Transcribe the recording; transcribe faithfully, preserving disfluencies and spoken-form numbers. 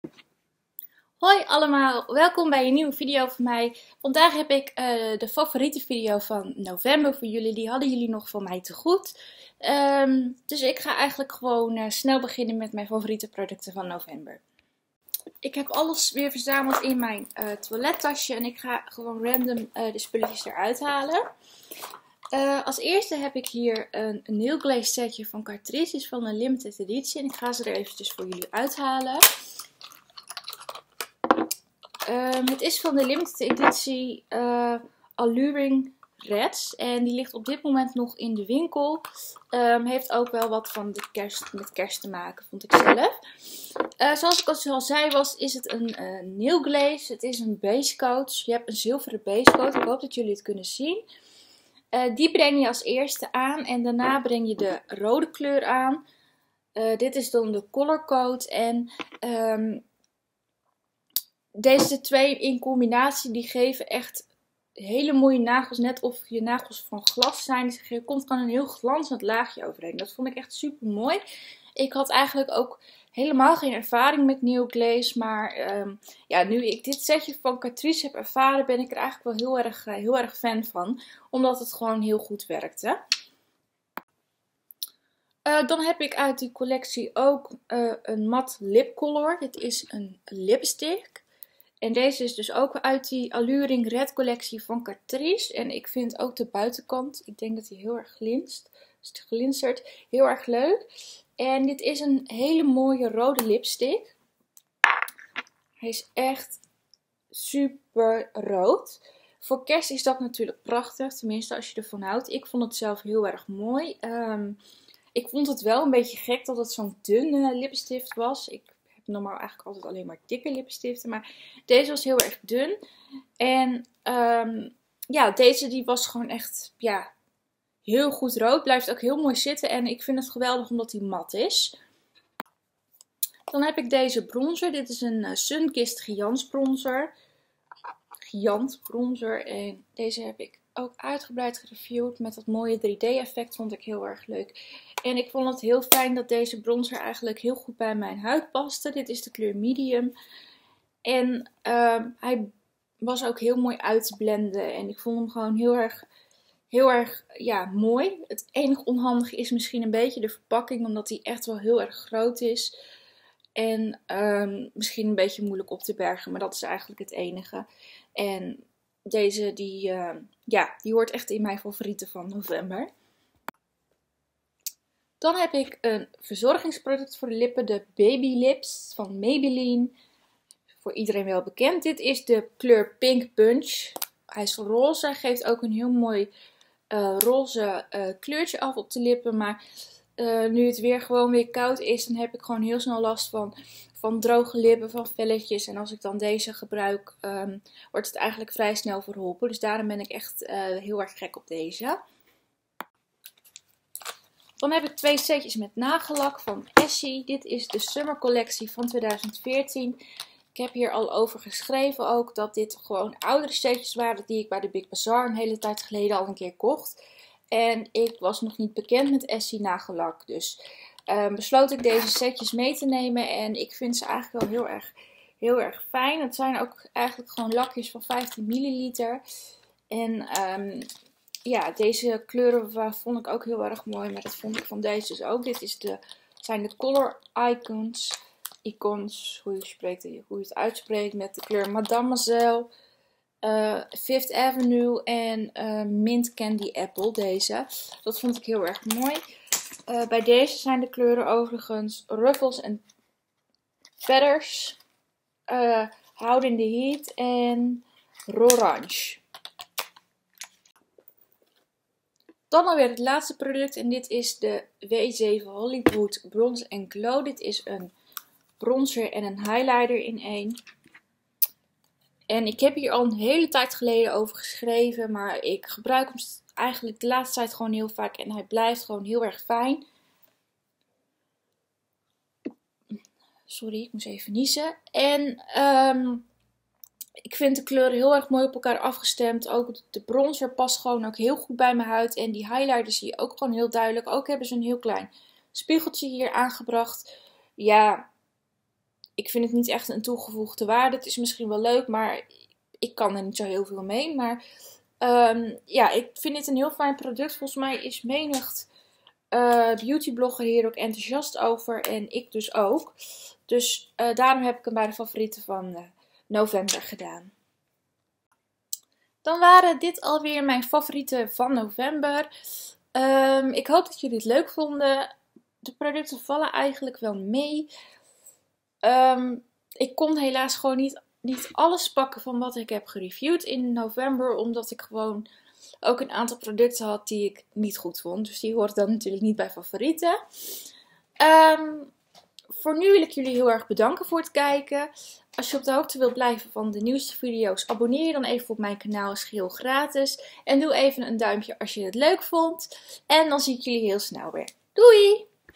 Hoi allemaal, welkom bij een nieuwe video van mij. Vandaag heb ik uh, de favoriete video van november voor jullie. Die hadden jullie nog van mij te goed. Um, dus ik ga eigenlijk gewoon uh, snel beginnen met mijn favoriete producten van november. Ik heb alles weer verzameld in mijn uh, toilettasje en ik ga gewoon random uh, de spulletjes eruit halen. Uh, als eerste heb ik hier een, een nail glaze setje van Catrice, is van een limited editie. En ik ga ze er eventjes voor jullie uithalen. Um, het is van de limited editie uh, Alluring Reds. En die ligt op dit moment nog in de winkel. Um, heeft ook wel wat van de kerst, met kerst te maken, vond ik zelf. Uh, zoals ik al zei, was, is het een uh, nail glaze. Het is een base coat. Je hebt een zilveren base coat. Ik hoop dat jullie het kunnen zien. Uh, die breng je als eerste aan. En daarna breng je de rode kleur aan. Uh, dit is dan de color coat. En... Um, Deze twee in combinatie die geven echt hele mooie nagels. Net of je nagels van glas zijn. Dus er komt gewoon een heel glanzend laagje overheen. Dat vond ik echt super mooi. Ik had eigenlijk ook helemaal geen ervaring met nail glaze. Maar um, ja, nu ik dit setje van Catrice heb ervaren, ben ik er eigenlijk wel heel erg, uh, heel erg fan van. Omdat het gewoon heel goed werkte. Uh, dan heb ik uit die collectie ook uh, een matte lip color. Dit is een lipstick. En deze is dus ook uit die Alluring Red collectie van Catrice. En ik vind ook de buitenkant, ik denk dat hij heel erg glinst. Dus het glinstert, heel erg leuk. En dit is een hele mooie rode lipstick. Hij is echt super rood. Voor kerst is dat natuurlijk prachtig, tenminste als je ervan houdt. Ik vond het zelf heel erg mooi. Um, ik vond het wel een beetje gek dat het zo'n dunne lipstift was. Ik normaal eigenlijk altijd alleen maar dikke lipstiften. Maar deze was heel erg dun. En um, ja, deze die was gewoon echt ja, heel goed rood. Blijft ook heel mooi zitten. En ik vind het geweldig omdat hij mat is. Dan heb ik deze bronzer. Dit is een uh, Sunkist Giant bronzer. Giant bronzer. En deze heb ik ook uitgebreid gereviewd. Met dat mooie drie D effect vond ik heel erg leuk. En ik vond het heel fijn dat deze bronzer eigenlijk heel goed bij mijn huid paste. Dit is de kleur medium. En uh, hij was ook heel mooi uit te blenden. En ik vond hem gewoon heel erg, heel erg ja, mooi. Het enige onhandige is misschien een beetje de verpakking. Omdat hij echt wel heel erg groot is. En um, misschien een beetje moeilijk op te bergen. Maar dat is eigenlijk het enige. En deze die, uh, ja, die hoort echt in mijn favorieten van november. Dan heb ik een verzorgingsproduct voor de lippen, de Baby Lips van Maybelline. Voor iedereen wel bekend. Dit is de kleur Pink Punch. Hij is roze, hij geeft ook een heel mooi uh, roze uh, kleurtje af op de lippen. Maar uh, nu het weer gewoon weer koud is, dan heb ik gewoon heel snel last van, van droge lippen, van velletjes. En als ik dan deze gebruik, um, wordt het eigenlijk vrij snel verholpen. Dus daarom ben ik echt uh, heel erg gek op deze. Dan heb ik twee setjes met nagellak van Essie. Dit is de Summer collectie van tweeduizend veertien. Ik heb hier al over geschreven ook dat dit gewoon oudere setjes waren die ik bij de Big Bazaar een hele tijd geleden al een keer kocht. En ik was nog niet bekend met Essie nagellak. Dus um, besloot ik deze setjes mee te nemen. En ik vind ze eigenlijk wel heel erg, heel erg fijn. Het zijn ook eigenlijk gewoon lakjes van vijftien milliliter. En um, ja, deze kleuren vond ik ook heel erg mooi. Maar dat vond ik van deze dus ook. Dit is de, zijn de Color Icons. Icons, hoe je, spreekt, hoe je het uitspreekt. Met de kleur Mademoiselle. Uh, Fifth Avenue en uh, Mint Candy Apple, deze. Dat vond ik heel erg mooi. Uh, bij deze zijn de kleuren overigens Ruffles en Feathers, uh, Out in the Heat en Orange. Dan alweer het laatste product en dit is de W zeven Hollywood Bronze and Glow. Dit is een bronzer en een highlighter in één. En ik heb hier al een hele tijd geleden over geschreven, maar ik gebruik hem eigenlijk de laatste tijd gewoon heel vaak en hij blijft gewoon heel erg fijn. Sorry, ik moest even niezen. En um, ik vind de kleuren heel erg mooi op elkaar afgestemd. Ook de bronzer past gewoon ook heel goed bij mijn huid. En die highlighter zie je ook gewoon heel duidelijk. Ook hebben ze een heel klein spiegeltje hier aangebracht. Ja, ik vind het niet echt een toegevoegde waarde. Het is misschien wel leuk, maar ik kan er niet zo heel veel mee. Maar um, ja, ik vind dit een heel fijn product. Volgens mij is menig uh, beautyblogger hier ook enthousiast over. En ik dus ook. Dus uh, daarom heb ik hem bij de favorieten van uh, november gedaan. Dan waren dit alweer mijn favorieten van november. Um, ik hoop dat jullie het leuk vonden. De producten vallen eigenlijk wel mee. Um, ik kon helaas gewoon niet, niet alles pakken van wat ik heb gereviewd in november. Omdat ik gewoon ook een aantal producten had die ik niet goed vond. Dus die hoort dan natuurlijk niet bij favorieten. Um, voor nu wil ik jullie heel erg bedanken voor het kijken. Als je op de hoogte wilt blijven van de nieuwste video's, abonneer je dan even op mijn kanaal, is geheel gratis. En doe even een duimpje als je het leuk vond. En dan zie ik jullie heel snel weer. Doei!